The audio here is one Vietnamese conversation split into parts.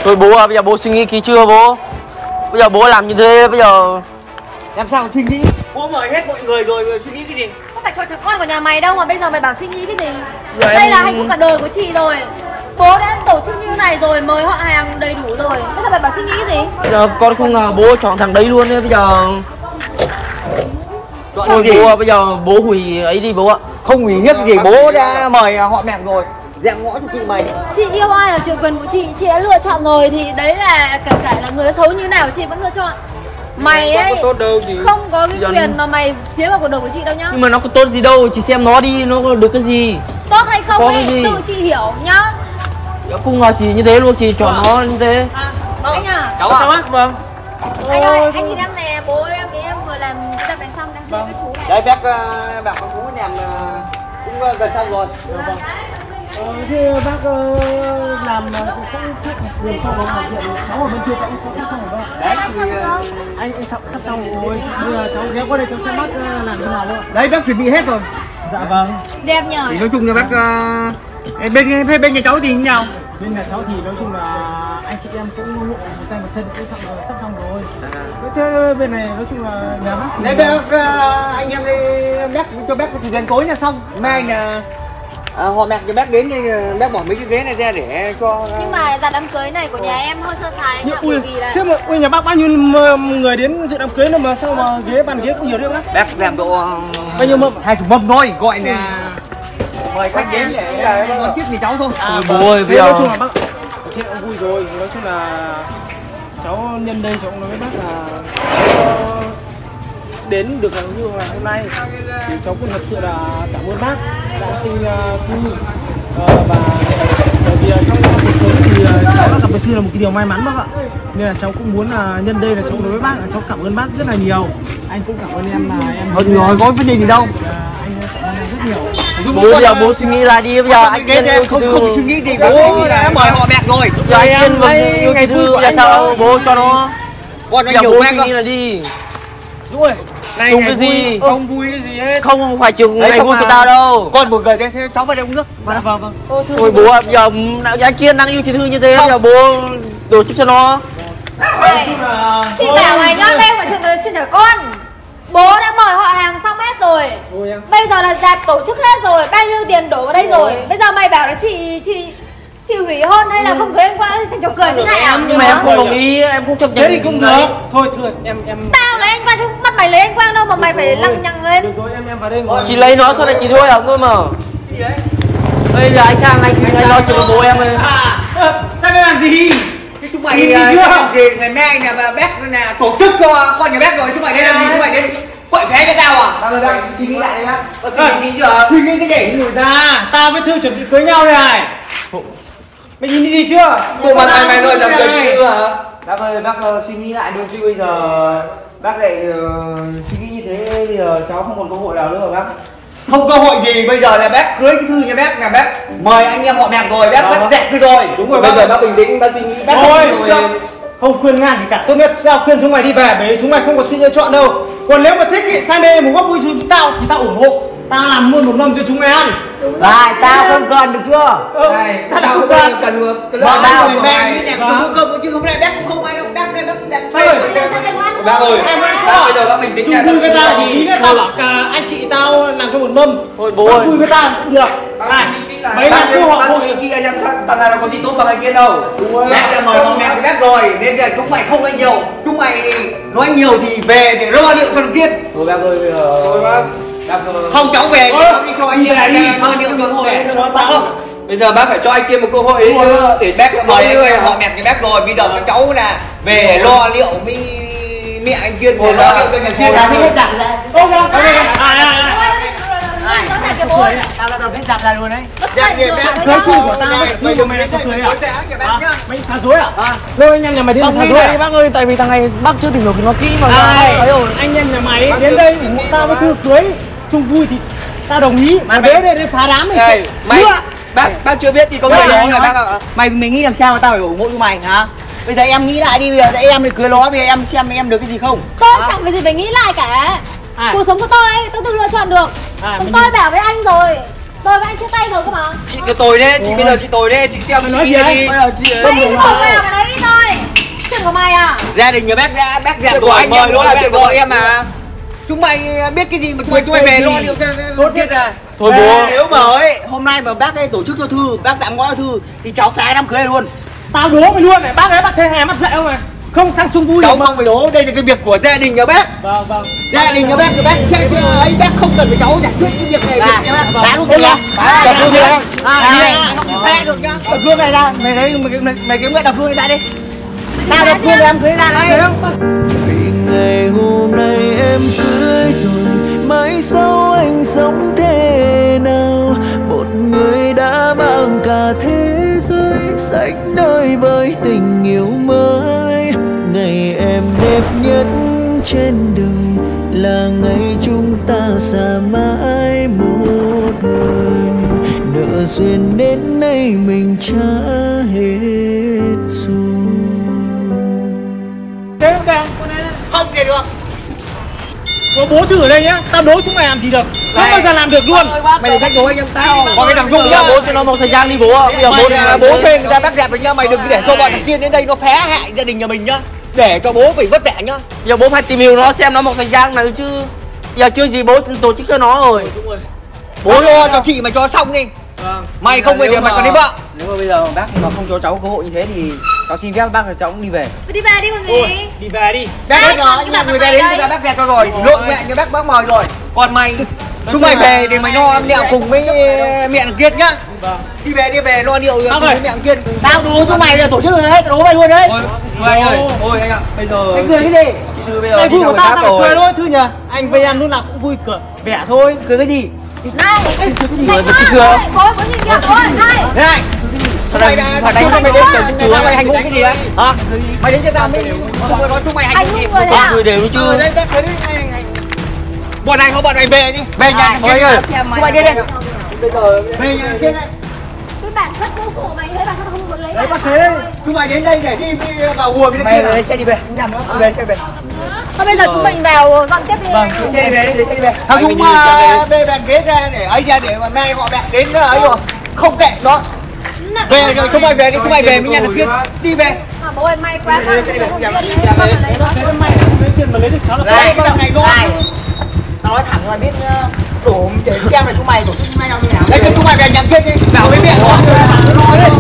Thôi bố à, bây giờ bố suy nghĩ kỹ chưa bố? Bây giờ bố làm như thế bây giờ làm sao suy nghĩ? Bố mời hết mọi người rồi suy nghĩ cái gì? Có phải cho con của nhà mày đâu mà bây giờ mày bảo suy nghĩ cái gì? Giờ đây là hạnh phúc cả đời của chị rồi. Bố đã tổ chức như này rồi, mời họ hàng đầy đủ rồi. Bây giờ mày bảo suy nghĩ cái gì? bây giờ con không ngờ bố chọn thằng đấy luôn đấy bây giờ. Thôi bố à, bây giờ bố hủy ấy đi bố ạ. Không hủy nhất gì, bố đã mời họ mẹ rồi. Dẹm ngõ cho chị mày. Chị yêu ai là chuyện quyền của chị đã lựa chọn rồi thì đấy là kể cả là người xấu như nào chị vẫn lựa chọn. Mày ấy tốt đâu, không có cái quyền mà mày xía vào cuộc đời của chị đâu nhá. Nhưng mà nó có tốt gì đâu, chỉ xem nó đi, nó có được cái gì. Tốt hay không ấy, tự chị hiểu nhá. Không ngờ chị như thế luôn, chị chọn nó như thế. Anh à, cháu sao bác? Vâng. Anh ơi, anh nhìn em nè, bố em với em vừa làm cái tập đánh xong đang xem cái chú này. Đấy bác con Phú làm cũng gần xong rồi. Vâng. Thế bác làm cũng đường xong rồi hoàn thiện, cháu ở bên kia cháu sắp xong rồi không? Đấy, thì anh sắp xong rồi. Bây giờ cháu ghé qua đây cháu xem bác làm thế nào nữa. Đấy bác chuẩn bị hết rồi. Dạ vâng. đẹp nhờ. Thì nói chung là bác bên nhà cháu thì như nào? Bên nhà cháu thì nói chung là anh chị em cũng một tay một chân cũng sắp xong rồi. Thế bên này nói chung là nhà bác. Đấy bác anh em đi bác cho bác thì gần tối là xong. Mai là họ mẹ cho bác đến đây, bác bỏ mấy cái ghế này ra để cho. Nhưng mà dàn đám cưới này của nhà em hơi sơ sài anh ạ, bởi vì là thế mà ui nhà bác bao nhiêu người đến dự đám cưới nữa mà sao mà bàn ghế cũng nhiều đấy bác? Bác làm độ bao nhiêu mâm? 20 mâm thôi, gọi là mời khách đến để đón tiếp nhà cháu thôi. Bố ơi, bây Nói giờ chung là bác thế cũng vui rồi. Nói chung là cháu nhân đây cháu cũng nói với bác là cháu đến được như ngày hôm nay thì cháu cũng thật sự là cảm ơn bác đã sinh Thư và bởi vì trong cuộc sống thì cháu đã gặp được Thư là một cái điều may mắn bác ạ, nên là cháu cũng muốn là nhân đây là cháu nói với bác là cháu cảm ơn bác rất là nhiều. Anh cũng cảm ơn em là em thôi rồi, có vấn đề gì đâu. anh cảm ơn em rất nhiều. Bố bây giờ bố suy nghĩ lại đi, bây giờ anh Kiên không suy nghĩ gì, bố đã mời họ mẹ rồi. Giờ anh Kiên và yêu chị Thư bây giờ sao bố cho nó. Con Bây giờ nhiều bố quen suy không? nghĩ là đi. Rồi Không cái gì, không vui cái gì hết. không phải trường Đấy, ngày không vui mà. của tao đâu. Con một người thế cháu vào đây uống nước. Dạ vâng vâng. Thôi bố ạ, bây giờ anh Kiên đang yêu chị Thư như thế, bây giờ bố tổ chức cho nó. Này, chị bảo mày nhá, đây không phải chuyện trẻ con. Bố đã mời họ hàng xong hết rồi. Bây giờ là dạp tổ chức hết rồi, bao nhiêu tiền đổ vào đây rồi. Bây giờ mày bảo là chị hủy hôn hay là không cưới anh Quang thì cháu cười thế này à? Nhưng mà em không đồng ý, em không chấp nhận. Thế thì không được. Thôi thưa em Tao lấy anh Quang chứ bắt mày lấy anh Quang đâu mà mày phải lằng nhằng lên. được rồi em vào đây ngồi. Chị lấy nó sau này chị thôi à cơ mà. Đây là anh sang anh lo chuyện với bố em ơi. Sang đây làm gì? Thế chúng mày ngày mai là bác là tổ chức cho con nhà bác rồi, chúng mày đến làm gì? Chúng mày đến quậy phé cho tao à? Bác ơi bác suy nghĩ lại đi bác. Suy nghĩ kỹ chưa? Suy nghĩ cái gì? Người ra, tao với Thư chuẩn bị cưới nhau đây này. Mày nhìn gì chưa? Bộ mặt mày rồi dám cưới chị Thư hả? Bác ơi bác suy nghĩ lại đi, chứ bây giờ bác lại suy nghĩ như thế bây giờ cháu không còn cơ hội nào nữa rồi bác. Không cơ hội gì, bây giờ là bác cưới cái Thư nhà bác là bác mời anh em họ mẹ rồi, bác dẹp đi rồi. Đúng rồi, bây giờ bác bình tĩnh, bác suy nghĩ. Bác thôi không khuyên ngăn gì cả, tốt nhất sao khuyên chúng mày đi về, bởi vì chúng mày không có sự lựa chọn đâu. Còn nếu mà thích ý, sang đây một góp vui với tao thì tao ủng hộ, tao làm luôn một mâm cho chúng mày ăn. Này, tao không cần được chưa? Này, sao tao không cần được? Bọn tao là mẹ đi đẹp cái bữa cơm chứ không phải bác cũng không ai đâu, bác bác ơi, bây giờ bác bình tĩnh chung vui với tao thì ý tao bảo cả anh chị tao làm cho một mâm. Thôi bố ơi. Vui với tao cũng được. Này, mấy lần kêu họ suy nghĩ kia em tao nào có gì tốt bằng anh kia đâu. Bác đã mời họ mẹ cái bác rồi nên là chúng mày không nói nhiều, chúng mày nói nhiều thì về để lo liệu cho thằng Kiên. Thôi bác ơi, không cháu về cháu đi cho anh em lo liệu cho thôi. Bây giờ bác phải cho anh Kiên một cơ hội để bác đã mời anh họ mẹ cái bác rồi, bây giờ các cháu là về để lo liệu với mẹ anh Kiên để lo liệu cho nhà Kiên. Là thích giảm ra. Ô kìa. Tao ra biết dạp ra luôn đấy. Cái chuyện của tao này, mày đến cười à? Mày phá dối à? Thôi anh em nhà mày đến phá dối à? bác ơi, tại vì thằng này bác chưa tìm hiểu nó kỹ mà. Anh em nhà mày đến đây ủng hộ tao với Thư cưới chung vui thì tao đồng ý. Mà đến đây phá đám mày. Bác chưa biết thì có người đó này bác ạ. Mày nghĩ làm sao mà tao phải ủng hộ cho mày hả? Bây giờ em nghĩ lại đi, bây giờ em thì cưới nó, bây giờ em xem em được cái gì không? Tôi chẳng phải gì phải nghĩ lại cả. Cuộc sống của tôi ấy, tôi tự lựa chọn được. Tôi bảo với anh rồi. Tôi với anh chia tay rồi cơ mà. Chị cái tồi đấy, chị bây giờ chị tồi đấy, chị xem suy nghĩ đi. Đấy, không nào mà đấy. Gia đình nhà bác dẹp của anh mời nó là chuyện của em mà. Chúng mày biết cái gì mà chúng mày về lo liệu tốt nhất à. Thôi bố. Nếu mà ấy hôm nay mà bác ấy tổ chức cho Thư, bác dám ngõ cho Thư thì cháu phá đám cưới luôn. Tao đố mày luôn này, bác ấy bác thế hè mắt dạy không này. Không sang chung vui cháu mà. không phải đố, đây là cái việc của gia đình nhà bác. Vâng vâng. Gia đình nhà bác thì bác sẽ ấy, bác không cần phải cháu giải quyết cái việc này. Phá luôn nha. Đập luôn đi em. Phá được nhá. Đập luôn này ra. Mày thấy mày kiếm cái đập luôn ra đi. Tao đập luôn em cưới ra đấy. Vì ngày hôm nay em cưới rồi, mai sau anh sống thế nào? Một người đã mang cả thế giới sánh đôi với tình yêu mới. Ngày em đẹp nhất trên đời là ngày chúng ta xa mãi một người. Nợ duyên đến nay mình trả hết rồi. Thế không kèm, Không thể được. có bố thử ở đây nhá, tao đố chúng mày làm gì được. Không bao giờ làm được luôn. Mày đừng thách đố anh em tao. Còn cái thằng Dung nhá. Bố cho nó một thời gian đi bố ạ. Bây giờ Mày bố là bố thuê người ta bác dẹp rồi nhá. Mày đừng để cho bọn thằng kia đến đây nó phá hại gia đình nhà mình nhá. Để cho bố phải vất vả nhá. giờ bố phải tìm hiểu nó xem nó một thời gian nào chứ. Giờ chưa gì bố tổ chức cho nó rồi. Bố lo cho chị mày cho xong đi. Vâng. Mày không về thì mày còn đi vợ. Nếu mà bây giờ bác mà không cho cháu cơ hội như thế thì cháu xin phép bác là cháu cũng đi về. Đi về đi còn gì. Đi về đi. Bác Đấy, hết rồi, còn cái nhà mặt người ta mày đến đây. người ta bác dẹp cho rồi. Lội mẹ như bác mời rồi. Còn mày chúng mày về thì mày lo liệu cùng với mẹ thằng Kiên nhá. Vâng. Đi về lo liệu cùng Bác với ơi. mẹ thằng Kiên. Tao đố chúng mày là tổ chức rồi đấy, tao đố mày luôn đấy. Anh ơi, thôi anh ạ, bây giờ Mày cười cái gì? chị Thư bây giờ Ngày đi vui theo của người tao khác tao phải cười rồi. thôi Thư nhờ. Anh với em lúc nào cũng vui cười vẻ thôi. Cười cái gì? Này. Này chưa? bố nhìn kìa bố này. Này. Chúng mày đã đánh chúng mày đến quá. để tao mày hành hung cái gì đấy? Hả? Mày đến cho tao mới nói chúng mày hành Anh hung gì? hung người đấy à? Người đều chưa. Đây bác thấy anh. Bọn này không bọn mày về đi. Về nhà Thôi anh ơi. chúng mày đi đi. Về nhà kia này. Cái bản thân cô của mày thấy bản thân không muốn lấy. Đấy bác thế. Chúng mày đến đây để đi vào hùa bên Mày kia. lấy xe đi về. Về xe về. Thôi bây giờ chúng mình vào dọn tiếp đi. Xe đi về đi, để xe đi về. Thằng Dũng bê bàn ghế ra để ấy ra để mà mai họ bẹ đến ấy rồi. Không kệ nó. Về rồi chúng mày về đi, chúng mày về với nhà thằng Kiên. Đi về. Mà bố ơi may quá con lấy Thế mày lấy tiền mà lấy được cháu là Này cái thằng này nó. Tao nói thẳng là biết đổ để xem là chúng mày tổ chức với nhau như nào. Đấy cho chúng mày về nhà Kiên đi. Bảo với mẹ nó. Nói đi.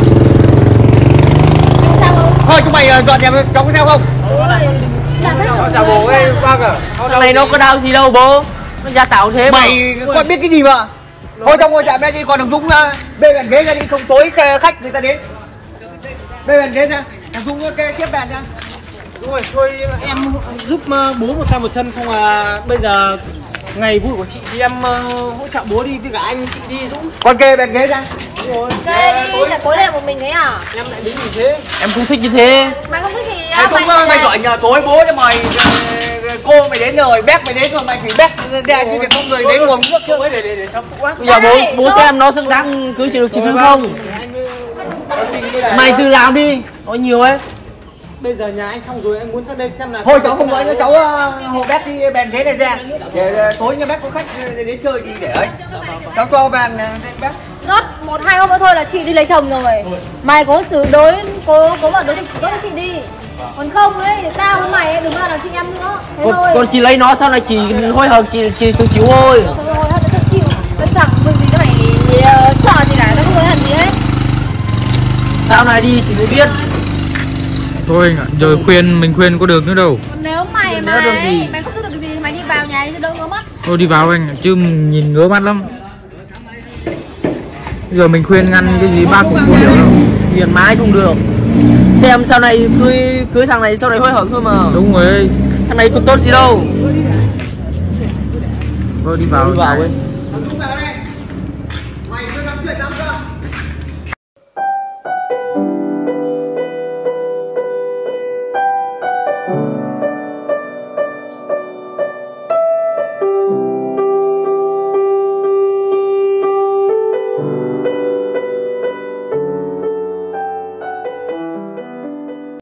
Thôi chúng mày dọn nhà cháu có theo không? Chào bố ơi, bác à. Thằng này nó có đau gì đâu bố. Nó gia tạo thế mà. Mày còn biết cái gì mà? Thôi trong ngôi trạm đây đi, còn thằng Dũng bê bàn ghế ra đi, không tối khách người ta đến. Bê bàn ghế ra, thằng Dũng kê kiếp bàn ra. Đúng rồi, thôi em giúp bố một tay một chân xong là bây giờ ngày vui của chị thì em hỗ trợ bố đi với cả anh chị đi Dũng. Con kê bàn ghế ra. Đúng rồi. Kê đi, là tối nay là một mình đấy à? Em lại đứng gì thế? Em không thích như thế. Mày không thích thì Thằng Dũng mày giỏi nhờ tối bố cho mày cô mày đến rồi, bác mày đến rồi, mày phải bác ra như việc không người đến ngồi nước chứ. Mới để cháu phụ quá. Bây giờ bố xem nó xứng đáng cưới được chị Thư không? Mày tự làm đi. Nói nhiều ấy. Bây giờ nhà anh xong rồi anh muốn sang đây xem là Thôi cháu không nói nữa, cháu hộ bác đi bàn ghế này ra. Để tối nhà bác có khách đến chơi đi để ấy. Cháu cho bàn bác. Rốt 1-2 hôm nữa thôi là chị đi lấy chồng rồi. Mày có xử đối có mà đối xử tốt với chị đi. Còn không ấy, tao với mày ấy, đừng bao làm chị em nữa. Thế thôi. Còn chị lấy nó sau này chị hối hận chị tự chịu thôi. Thôi thôi, tự chịu. Nó chẳng việc gì nó phải sợ gì cả, nó không hối hận gì hết. Sau này đi chị mới biết. Thôi anh ạ, giờ mình khuyên có được nữa đâu. Còn nếu mày Nếu được gì? mày không giúp được cái gì thì mày đi vào nhà đi cho đỡ ngứa mắt. Thôi đi vào anh ạ, chứ nhìn ngứa mắt lắm. Giờ mình khuyên ngăn cái gì bác cũng không hiểu đâu. Hiền mãi không được. Xem sau này cưới thằng này sau này hối hận thôi mà. Đúng rồi ấy. Thằng này có tốt gì đâu. Thôi đi vào. Đi vào ấy. Thằng Dũng vào đây.